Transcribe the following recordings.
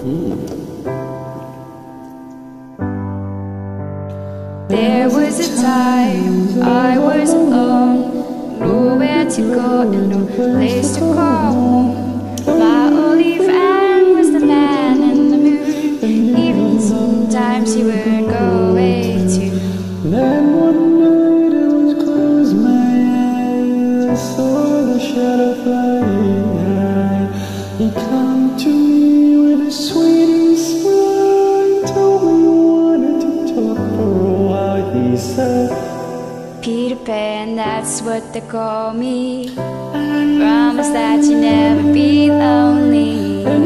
There was a time I was alone, nowhere to go and no place to call home. My only friend was the man in the moon. Even sometimes he would go away too. Then one night I was close my eyes, I saw the shadow flying high. He came to me with a sweet smile, told me he wanted to talk for a while. He said, Peter Pan, that's what they call me. Promise that you'll never be lonely.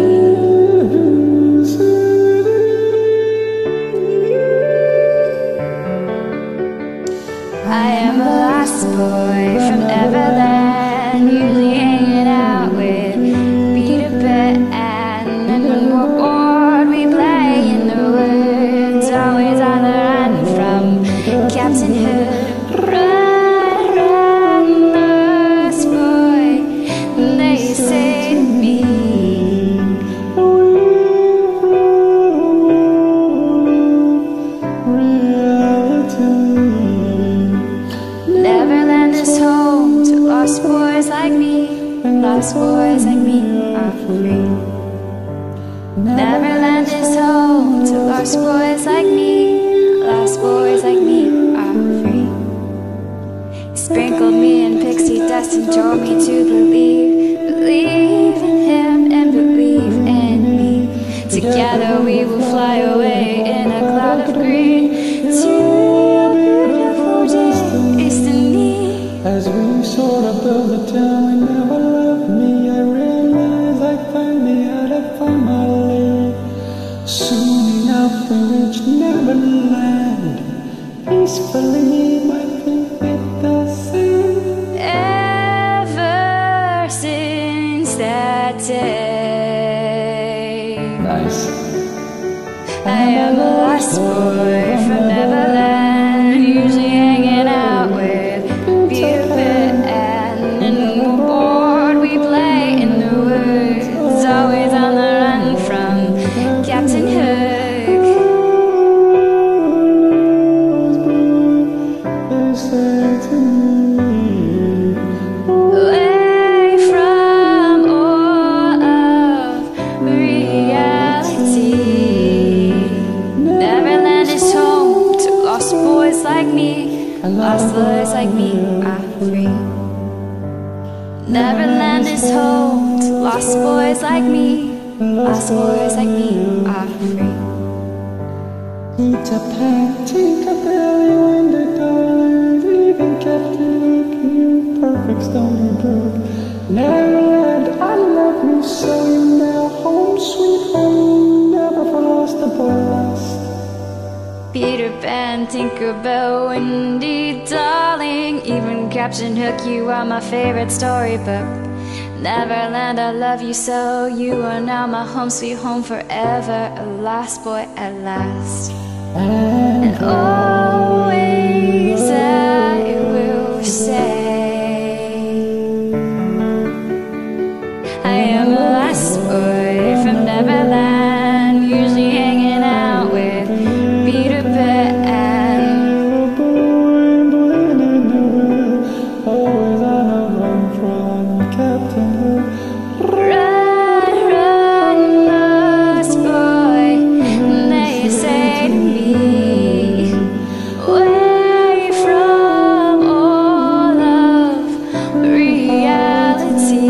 I am a lost boy from Neverland, usually hanging out with Peter Pan. And when we're bored, we play in the woods, always on the run from Captain Hook. Run, run, lost boy, they say to me. Neverland is home to lost boys like me. Lost boys like me are free. Neverland is home to lost boys like me. Lost boys like me are free. He sprinkled me in pixie dust and told me to believe. Believe in him and believe in me. Together we will fly away in a cloud of green to a beautiful destiny. as we sort of build a town, we never left me. I realized I finally had to find my lead. Soon enough we reached Neverland. Peacefully my feet hit the sand. Ever since that day, Nice. I am a lost boy from Neverland, usually hanging out with Peter Pan. And when we're bored, we play in the woods, always on the run from Captain Hook. They say to me, Away from all of reality. Neverland is home to lost boys like me. Lost boys like me are free. Neverland is home to lost boys like me. Lost boys like me are free. Peter Pan, Tinkerbell, you and the dollars, even Captain Hook, you perfect stony brook. Neverland, I love you so, you now home, sweet home, never for lost the boy lost. Peter Pan, Tinkerbell, Wendy, darling, even Captain Hook, you are my favorite storybook. Neverland, I love you so, you are now my home, sweet home forever, a lost boy at last. And always I will say, I am a lost boy from Neverland, usually hanging out with Peter Pan. Always on a run from Captain Hook. Run, run, lost boy, they say to me. Away from all of reality.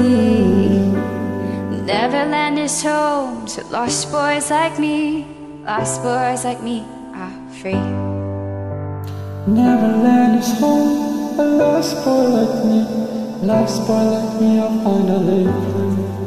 Neverland is home to lost boys like me. Lost boys like me are free. Neverland is home, a lost boy like me. Lost boy like me, I'll find a lady.